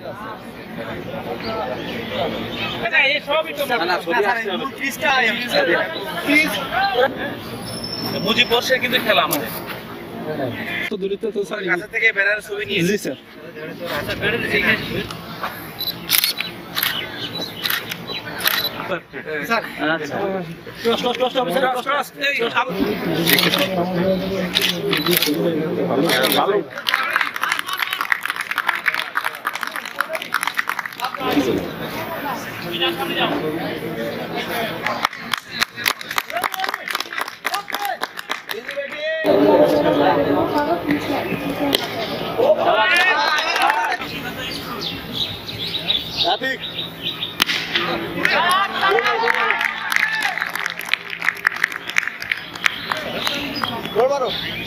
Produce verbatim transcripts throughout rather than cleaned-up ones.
মুজিব বর্ষের কিন্তু খেলা আমাদের তো দূরত্ব তো স্যার কাছে থেকে ব্যানার ছবি নিয়ে জি স্যার আচ্ছা ব্যানার এইখানে স্যার আচ্ছা cross cross cross officer cross cross এই ভালো সামনে যাও Atik. Gol baru.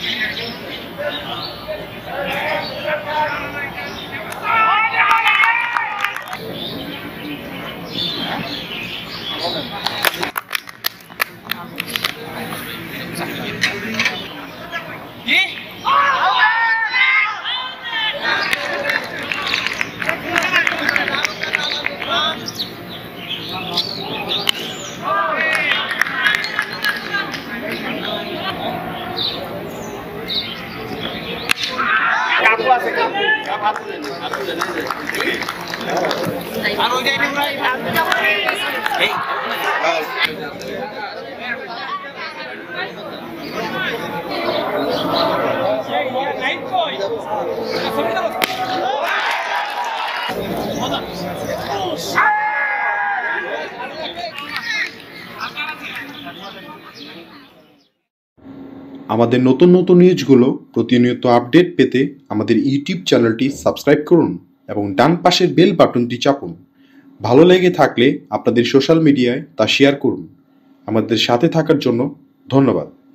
আমাদের নতুন নতুন নিউজগুলো প্রতিনিয়ত আপডেট পেতে আমাদের ইউটিউব চ্যানেলটি সাবস্ক্রাইব করুন এবং ডান পাশের বেল বাটনটি চাপুন। ভালো লেগে থাকলে আপনাদের সোশ্যাল মিডিয়ায় তা শেয়ার করুন। আমাদের সাথে থাকার জন্য ধন্যবাদ।